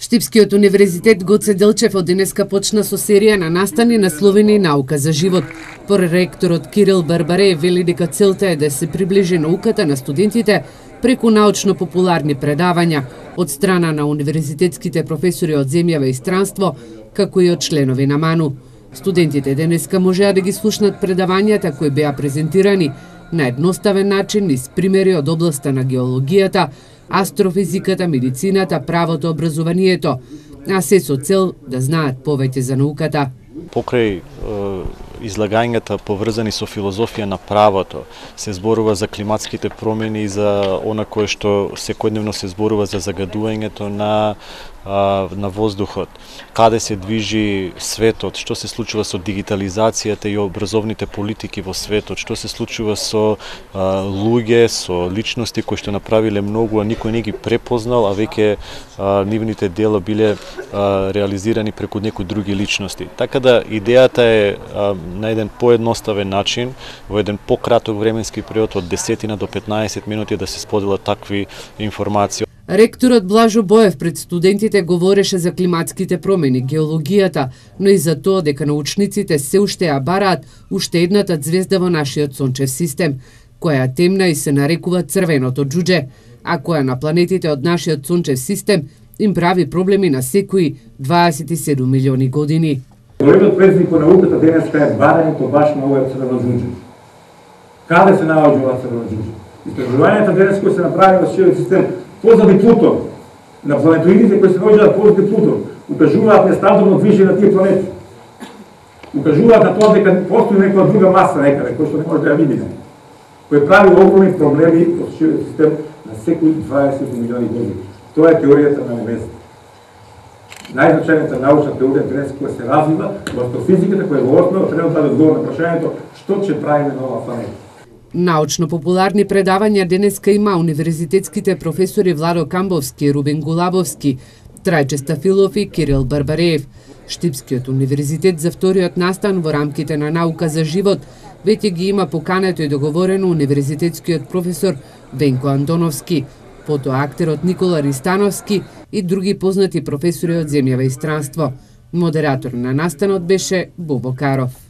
Штипскиот универзитет Гоце Делчев од денеска почна со серија на настани насловени наука за живот. Проректорот Кирил Барбареев вели дека целта е да се приближи науката на студентите преку научно-популарни предавања од страна на универзитетските професори од земјава и странство, како и од членови на МАНУ. Студентите денеска можеа да ги слушнат предавањата кои беа презентирани на едноставен начин низ примери од областа на геологијата, астрофизиката, медицината, правото, образованието, а се со цел да знаат повеќе за науката. Покрај излагањата поврзани со филозофија на правото, се зборува за климатските промени и за она кое што секојдневно се зборува за загадувањето на воздухот, каде се движи светот, што се случува со дигитализацијата и образовните политики во светот, што се случува со луѓе, со личности кои што направиле многу, а никој не ги препознал, а веќе нивните дела биле реализирани преку некои други личности. Така да идејата е на еден поедноставен начин, во еден пократок временски период од 10 до 15 минути да се споделат такви информации. Ректорот Блажо Боев пред студентите говореше за климатските промени, геологијата, но и за тоа дека научниците се уште ја бараат уште едната ѕвезда во нашиот сончев систем, која е темна и се нарекува црвеното џуџе, а која на планетите од нашиот сончев систем им прави проблеми на секои 27 милиони години. Големиот предизвик во науката денеска е барањето баш на овој црвено џуџе. Каде се наоѓа ова црвено џуџе? Истражувањата денес кои се направи во сончевиот систем позади Плутон, на планетоидите кои се наоѓаат позади Плутон, укажуваат нестабилно движење на тие планети. Укажуваат на тоа дека постои некоја друга маса некаде, која што не може да ја видиме, кој прави огромни проблеми во сончевиот систем на секои 20 милиони години. Тоа е теоријата на небесата. Најзначајната научна теорија денес која се развива во астрофизиката, која во основа треба да даде одговор на прашањето што ќе правиме на оваа планета. Научно-популарни предавања денеска има универзитетските професори Владо Камбовски и Рубен Гулабовски, Трајче Стафилов и Кирил Барбареев. Штипскиот универзитет за вториот настан во рамките на наука за живот веќе ги има покането и договорено универзитетскиот професор Венко Антоновски, потоа актерот Никола Ристановски и други познати професори од земјава и странство. Модератор на настанот беше Бобо Каров.